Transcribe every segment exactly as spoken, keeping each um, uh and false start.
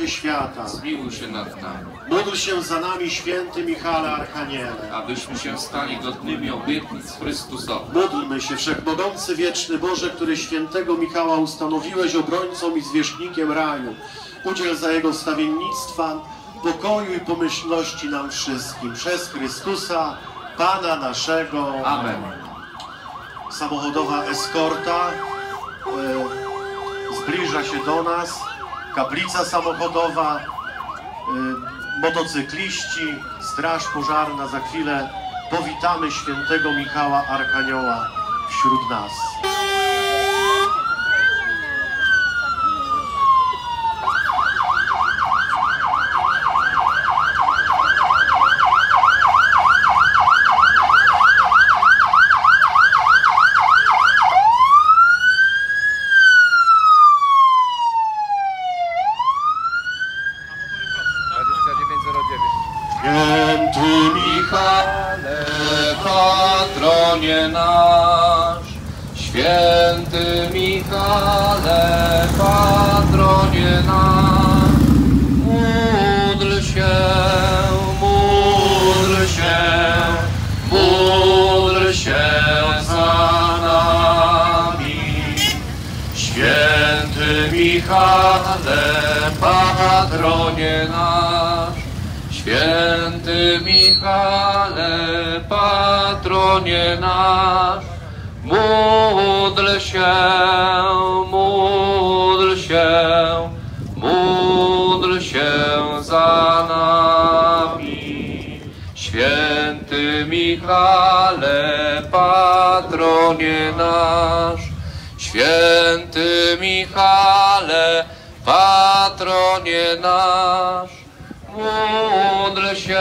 Zbawicielu świata, zmiłuj się nad nami. módl się za nami, święty Michale Archaniele, Abyśmy się stali godnymi obietnic Chrystusowych. módlmy się, Wszechmogący, wieczny Boże, który świętego Michała ustanowiłeś obrońcą i zwierzchnikiem raju. Udziel za jego wstawiennictwa pokoju i pomyślności nam wszystkim. Przez Chrystusa, Pana naszego. Amen. Samochodowa eskorta e, zbliża się do nas. Kaplica samochodowa, e, motocykliści, straż pożarna. Za chwilę powitamy świętego Michała Archanioła wśród nas. Święty Michale, patronie nasz, święty Michale, patronie nasz, módl się, módl się, módl się za nami. Święty Michale, patronie nasz, święty Michale, patronie nasz, módl się, módl się, módl się za nami. Święty Michale, patronie nasz, święty Michale, patronie nasz, módl się,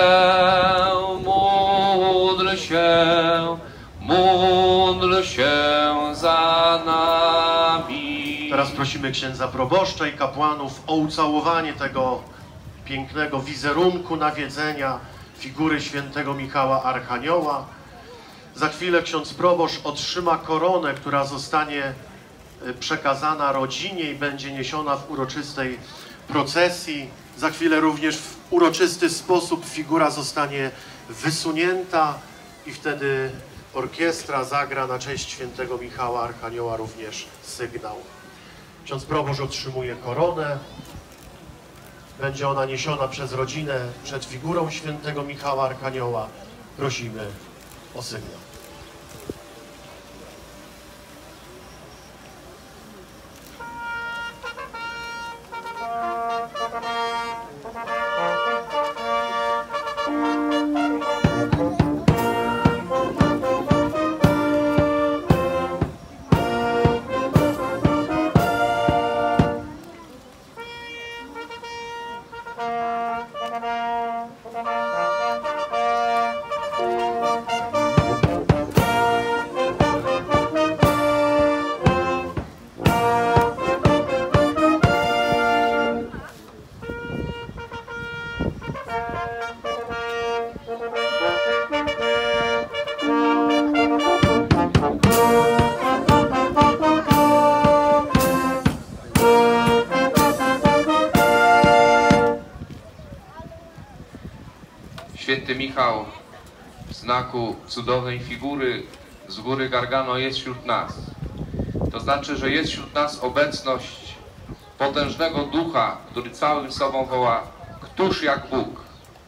módl się, módl się za nami. Teraz prosimy księdza proboszcza i kapłanów o ucałowanie tego pięknego wizerunku nawiedzenia figury świętego Michała Archanioła. Za chwilę ksiądz proboszcz otrzyma koronę, która zostanie przekazana rodzinie i będzie niesiona w uroczystej procesji. Za chwilę również w uroczysty sposób figura zostanie wysunięta i wtedy orkiestra zagra na cześć świętego Michała Archanioła również sygnał. Ksiądz proboszcz otrzymuje koronę. Będzie ona niesiona przez rodzinę przed figurą świętego Michała Archanioła. Prosimy o sygnał. Święty Michał w znaku cudownej figury z góry Gargano jest wśród nas. To znaczy, że jest wśród nas obecność potężnego ducha, który całym sobą woła: któż jak Bóg?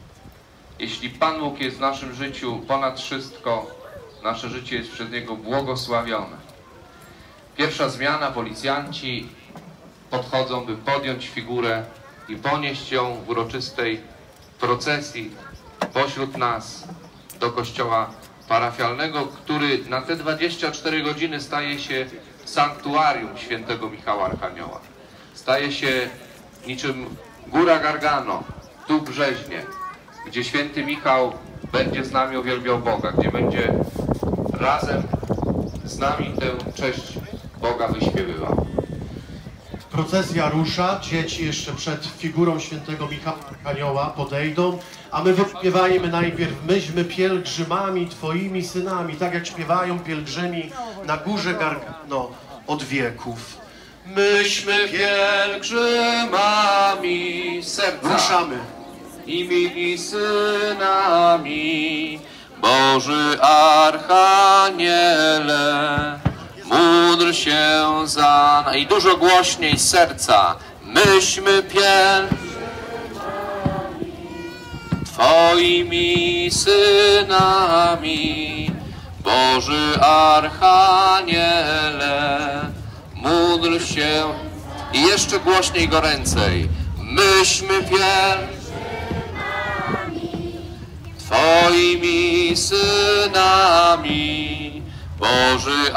Jeśli Pan Bóg jest w naszym życiu ponad wszystko, nasze życie jest przez Niego błogosławione. Pierwsza zmiana, policjanci podchodzą, by podjąć figurę i ponieść ją w uroczystej procesji pośród nas do kościoła parafialnego, który na te dwadzieścia cztery godziny staje się sanktuarium świętego Michała Archanioła. Staje się niczym góra Gargano, tu w Brzeźnie, gdzie święty Michał będzie z nami uwielbiał Boga, gdzie będzie razem z nami tę cześć Boga wyśpiewywał. Procesja rusza, dzieci jeszcze przed figurą świętego Michała Archanioła podejdą, a my wyśpiewajmy najpierw: myśmy pielgrzymami Twoimi synami, tak jak śpiewają pielgrzymi na górze Gargano od wieków. Myśmy pielgrzymami serca. Ruszamy. Imieni synami, Boży Archaniele, módl się za... I dużo głośniej z serca. Myśmy pierwsi Twoimi synami, Boży Archaniele, módl się... I jeszcze głośniej, goręcej. Myśmy pierwsi Twoimi synami, Boży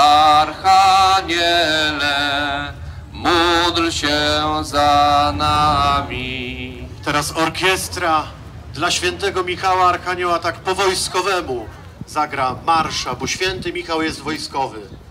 Archaniele, módl się za nami. Teraz orkiestra dla świętego Michała Archanioła tak po wojskowemu zagra marsza, bo święty Michał jest wojskowy.